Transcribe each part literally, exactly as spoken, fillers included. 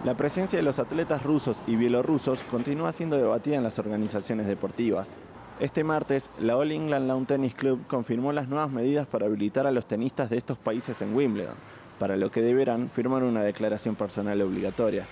La presencia de los atletas rusos y bielorrusos continúa siendo debatida en las organizaciones deportivas. Este martes, la All England Lawn Tennis Club confirmó las nuevas medidas para habilitar a los tenistas de estos países en Wimbledon, para lo que deberán firmar una declaración personal obligatoria.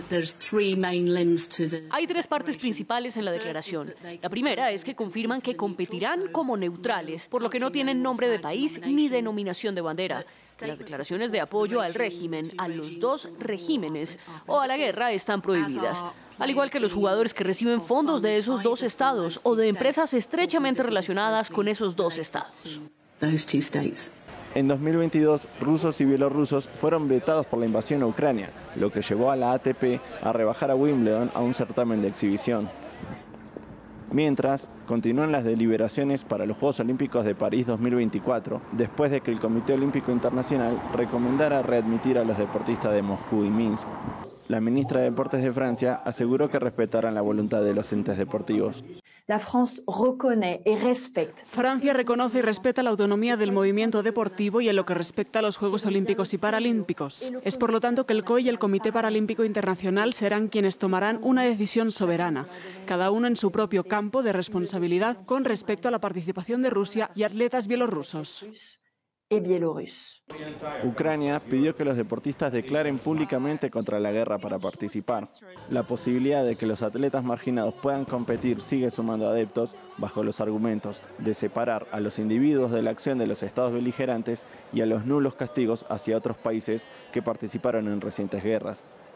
Hay tres partes principales en la declaración. La primera es que confirman que competirán como neutrales, por lo que no tienen nombre de país ni denominación de bandera. Que las declaraciones de apoyo al régimen, a los dos regímenes o a la guerra están prohibidas. Al igual que los jugadores que reciben fondos de esos dos estados o de empresas estrechamente relacionadas con esos dos estados. En dos mil veintidós, rusos y bielorrusos fueron vetados por la invasión a Ucrania, lo que llevó a la A T P a rebajar a Wimbledon a un certamen de exhibición. Mientras, continúan las deliberaciones para los Juegos Olímpicos de París dos mil veinticuatro, después de que el Comité Olímpico Internacional recomendara readmitir a los deportistas de Moscú y Minsk. La ministra de Deportes de Francia aseguró que respetarán la voluntad de los entes deportivos. Francia reconoce y respeta la autonomía del movimiento deportivo y en lo que respecta a los Juegos Olímpicos y Paralímpicos. Es por lo tanto que el C O I y el Comité Paralímpico Internacional serán quienes tomarán una decisión soberana, cada uno en su propio campo de responsabilidad con respecto a la participación de Rusia y atletas bielorrusos. Ucrania pidió que los deportistas declaren públicamente contra la guerra para participar. La posibilidad de que los atletas marginados puedan competir sigue sumando adeptos bajo los argumentos de separar a los individuos de la acción de los estados beligerantes y a los nulos castigos hacia otros países que participaron en recientes guerras.